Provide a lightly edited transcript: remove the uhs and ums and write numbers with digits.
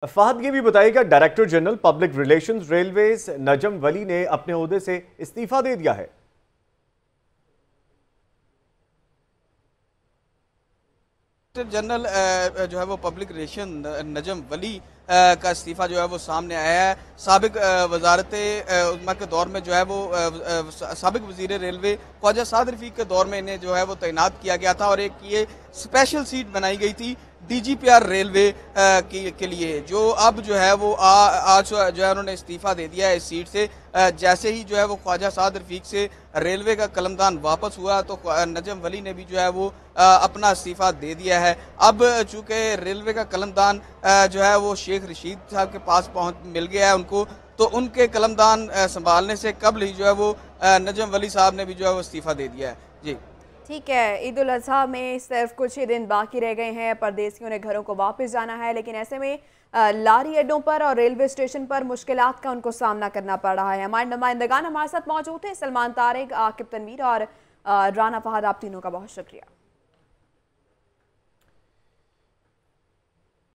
فہد یہ بھی بتائے گا director general public relations railways Najam Wali نے اپنے عہدے سے استعفیٰ دے دیا ہے۔ جنرل جو ہے وہ پبلک ریلیشن نجم ولی کا استعفیٰ جو ہے وہ سامنے آیا ہے۔ سابق وزارت عظمیٰ کے دور میں جو ہے وہ سابق وزیر ریلوے خواجہ سعد رفیق کے دور میں انہیں جو ہے وہ تعینات کیا گیا تھا، اور ایک یہ اسپیشل سیٹ بنائی گئی تھی D G P R railway کے لیے، جو اب جو ہے وہ آج جو ہے انہوں نے استعفیٰ دے دیا ہے اس سیٹ سے۔ جیسے ہی جو ہے وہ خواجہ سعد رفیق سے ریلوے کا قلمدان واپس ہوا تو نجم ولی نے بھی جو ہے وہ اپنا استعفیٰ دے دیا ہے۔ اب چونکہ ریلوے کا قلمدان جو ہے وہ شیخ رشید صاحب کے پاس مل گیا ہے ان کو، تو ان کے قلمدان سنبھالنے سے قبل ہی جو ہے وہ نجم ولی صاحب نے بھی جو ہے وہ استعفیٰ دے دیا ہے۔ جی ٹھیک ہے، عید الاضحیٰ میں صرف کچھ ہی دن باقی رہ گئے ہیں، پردیسیوں نے گھروں کو واپس جانا ہے، لیکن ایسے میں لاری اڈوں پر اور ریلوے اسٹیشن پر مشکلات کا ان کو سامنا کرنا پڑ رہا ہے۔ ہمارے نمائندگان ہمارے ساتھ موجود ہیں، سلمان طارق، عاقب تنویر اور رانا فہد، آپ تینوں کا بہت شکریہ۔